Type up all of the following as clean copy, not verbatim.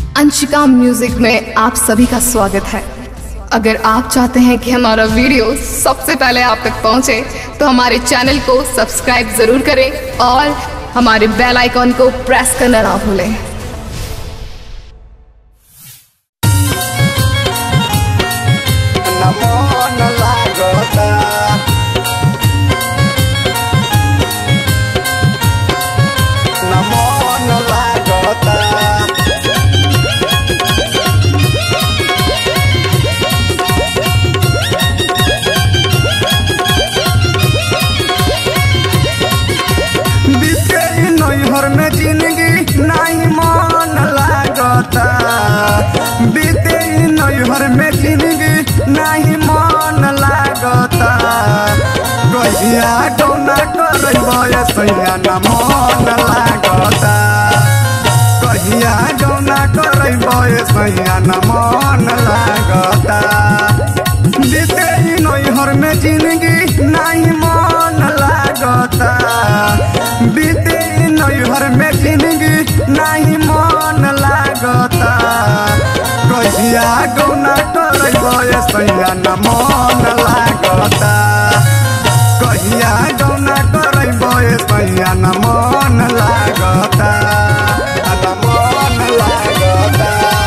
Anshika music में आप सभी का स्वागत है। अगर आप चाहते हैं कि हमारा वीडियो सबसे पहले आप तक पहुंचे तो हमारे चैनल को सब्सक्राइब जरूर करें और हमारे बेल आइकॉन को प्रेस करना ना भूलें। में जिंदगी नहीं मन लागता, बीते नैहर में जिंदगी नहीं मन लागता। कहिया डोना करबे सैया न मन लागता, कहिया डोना करबे सैया न मन लागता। बीते नैहर में जिंदगी नहीं मन लागता, बीते नैहर में जिंदगी नहीं मन लागता। कहिया गौना करबे सैया न मन लागता, कहिया गौना करबे सैया न मन लागता, न मन लागता।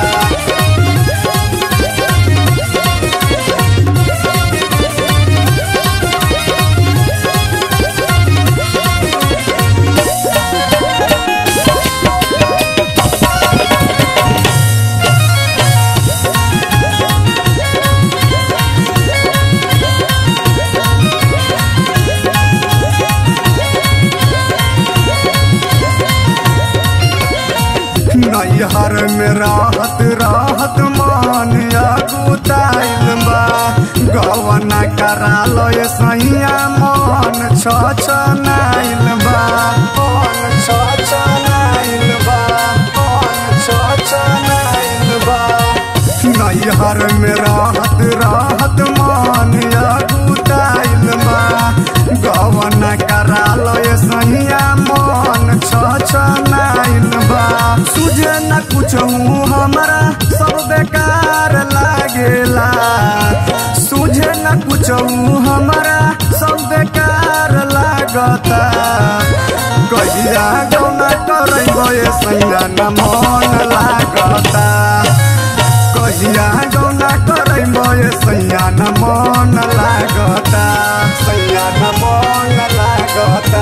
नैहर में राहत राहत मान अगुताइल बा, गवना करा लो सैया मन छछनाइल बा, मन छछनाइल बा, मन छछनाइल बा। नैहर में राहत राहत मान अगुताइल बा, गवना करा लो सैया मन छछनाइल बा। तुझे न कुछ हमारा सब बेकार लागेला, तुझे न कुछ हमारा सब बेकार लागता। कहिया गौना करबे सैया न मन लागता, कहिया गौना करबे सैया न मन लागता, सैया न मन लागता।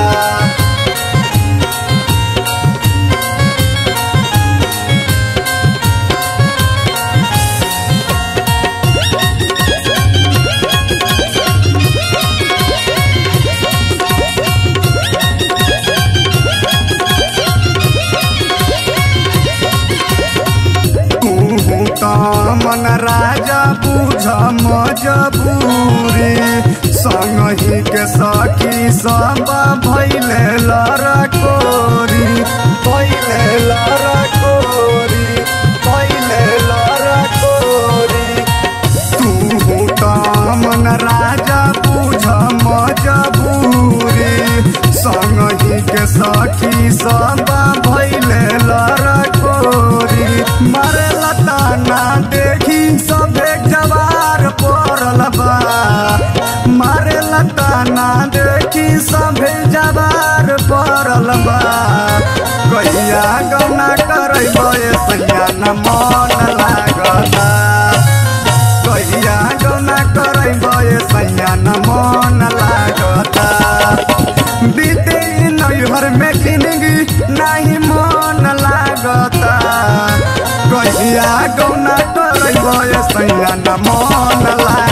मन राजा बुझ मजबूरी, संगही के सखी सब भैले लड़कोरी, भैले लड़कोरी, भैले लड़कोरी। तू तो मन राजा बुझ मजबूरी, संगही के सखी सब भैले लड़कोरी। मारे लता ना देखी सब एक जवार पड़ल बा, मारे लता ना देखी सब जवार पड़ल बा। कहिया गौना करबे सैया न मन लागता, कहिया गौना करबे सैया न मन लागता। बीते नैहर में जिंदगी नहीं मन लागता, कहिया गौना करबे सैया न मन लागता।